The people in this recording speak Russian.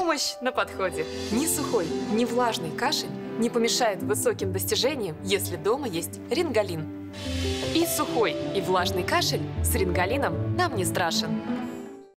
Помощь на подходе. Ни сухой, ни влажный кашель не помешает высоким достижениям, если дома есть рингалин. И сухой, и влажный кашель с рингалином нам не страшен.